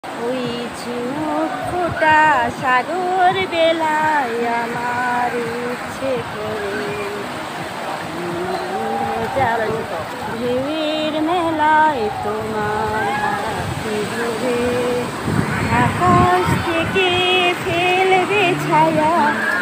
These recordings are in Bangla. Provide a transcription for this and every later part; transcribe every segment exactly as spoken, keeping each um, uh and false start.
ওই ঝিনুক ফোটা সাগর বেলায় আমার ইচ্ছে করে ঢেউয়ের মেলায় তোমার হাতে ধরে আকাশ থেকে ফেলবে ছায়া।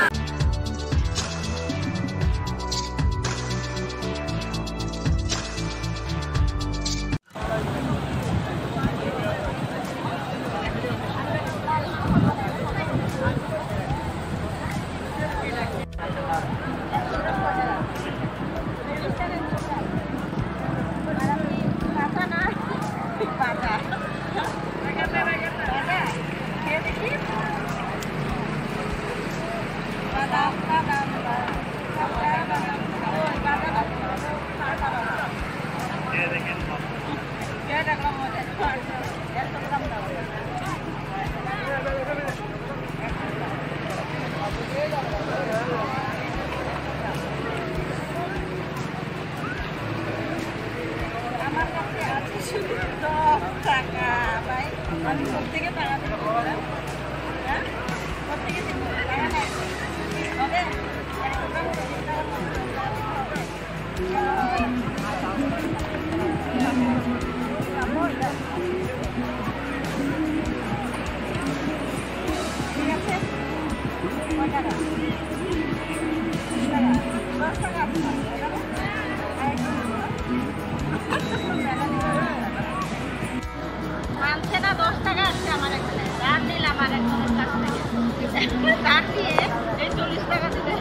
মানছে না, দশ টাকা আসছে আমার এখানে। দাম নিলাম আর একজনের কাছ থেকে, দাম দিয়ে এই চল্লিশ টাকা দিলে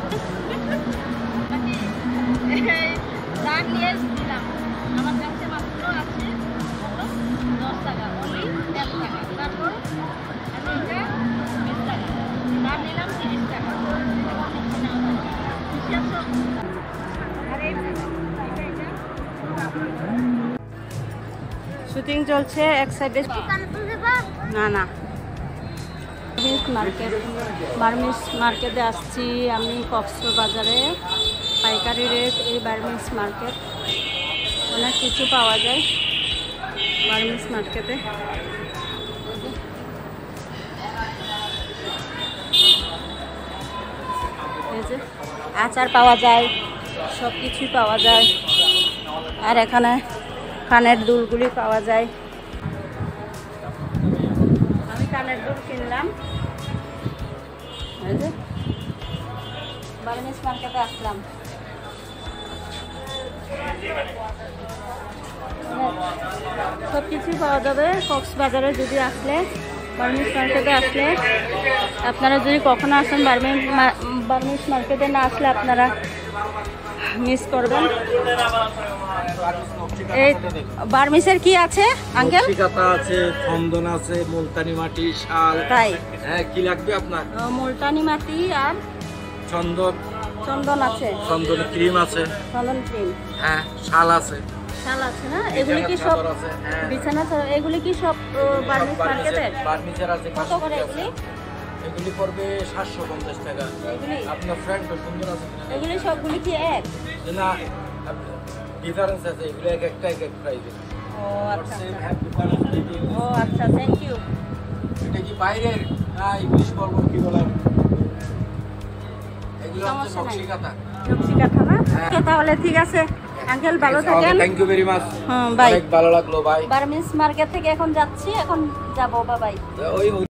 দাম নিয়ে দিলাম। আমার কাছে মাত্র আছে দশ টাকা, অনলি এক টাকা। তারপর আমি এটা বিশ টাকা দাম নিলাম, তিরিশ টাকা। শুটিং চলছে এক সাইডে। না না বার্মিস মার্কেট, বার্মিস মার্কেটে আসছি আমি কক্সবাজারে। পাইকারি রেট এই বার্মিস মার্কেট, অনেক কিছু পাওয়া যায় বার্মিস মার্কেটে। এই যে আচার পাওয়া যায়, সব কিছুই পাওয়া যায়। আর এখানে কানের দুলগুলি পাওয়া যায়। আমি কানের দুল কিনলাম। এই যে বার্মিস মার্কেটে আসলাম। সব কিছুই পাওয়া যাবে কক্সবাজারে যদি আসলে, বার্মিস মার্কেটে আসলে। আপনারা যদি কখনো আসেন বার্মিস বার্মিস মার্কেটে না আসলে আপনারা মিস করবেন। এই বার্মিসের কি আছে আঙ্কেল? নকশিকাঁথা আছে, চন্দন আছে, মুলতানি মাটি, শাল। তাই? হ্যাঁ, কি লাগবে আপনার? মুলতানি মাটি আর চন্দন। চন্দন আছে, চন্দন ক্রিম আছে। চন্দন ক্রিম, হ্যাঁ, শাল আছে। শাল আছে না? এগুলি কি সব বিছানা? এগুলি কি সব বার্মিস মার্কেটে? বার্মিসের আছে। কত করে এগুলি? এগুলি পড়বে সাতশো পঞ্চাশ টাকা। এগুলি আপনার ফ্রেন্ড সুন্দর আছে। এগুলি সবগুলি কি এক? না, ডিফারেন্স আছে। এগুলো এক একটা এক এক প্রাইসে। ও আচ্ছা ও আচ্ছা, থ্যাংক ইউ। এটা কি বাইরের? হ্যাঁ, ইংলিশ বলবো কি বলে? এগুলো হচ্ছে নকশিকাঁথা। নকশিকাঁথা না? তাহলে ঠিক আছে আঙ্কেল, ভালো থাকেন। Thank you very much. Hmm, bye. অনেক ভালো লাগলো, বাই। বার্মিস মার্কেট থেকে এখন যাচ্ছি, এখন যাবো, বাই বাই। ওই